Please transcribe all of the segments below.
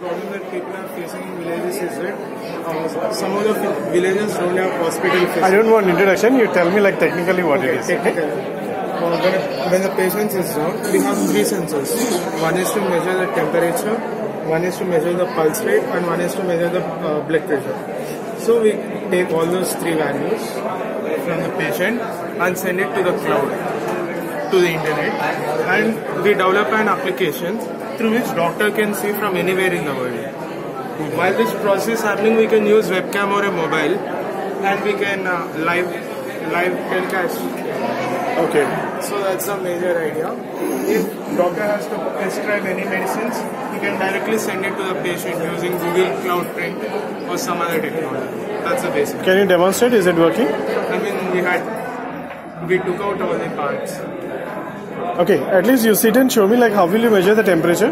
problem that people are facing in villages is that some of the villages don't have hospital facilities. I don't want introduction. You tell me like technically what it is. When the patient is down, we have three sensors. One is to measure the temperature, one is to measure the pulse rate, and one is to measure the blood pressure. So we take all those three values from the patient and send it to the cloud, to the internet, and we develop an application through which doctor can see from anywhere in the world. While this process is happening, we can use webcam or a mobile, and we can live telecast. Okay. So that's the major idea. If doctor has to prescribe any medicines, he can directly send it to the patient using Google Cloud Print or some other technology. That's the basic. Can you demonstrate? Is it working? I mean, we took out all the parts. Okay, at least you sit and show me like how will you measure the temperature?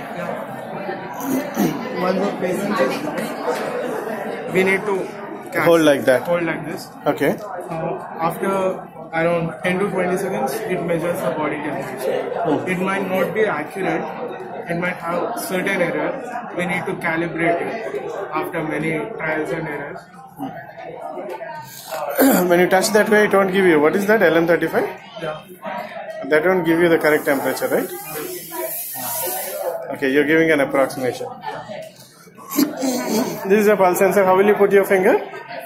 Once the patient is down, we need to hold like that. Hold like this. Okay. After around 10 to 20 seconds, it measures the body temperature. It might not be accurate. It might have certain error. We need to calibrate it after many trials and errors. When you touch that way, it won't give you. What is that? LM35? Yeah. That won't give you the correct temperature, right? Okay, you're giving an approximation. This is a pulse sensor. How will you put your finger?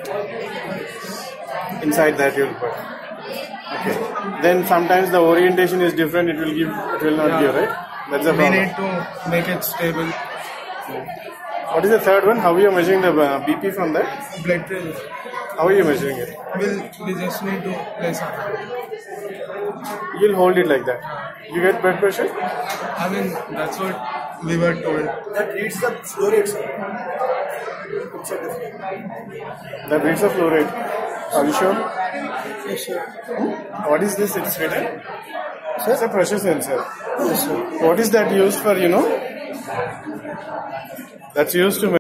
Inside that you'll put. Okay. Then sometimes the orientation is different. It will not give, right? That's the problem. We need to make it stable. What is the third one? How are you measuring the BP from that? Blood pressure. How are you measuring it? We just need to place our hand. You'll hold it like that. You get blood pressure? I mean, that's what we were told. That reads the flow rate, sir. That reads the flow rate. Are you sure? Yes, sir. What is this? It's written? Sir? It's a pressure sensor. Yes, sir. What is that used for, That's used to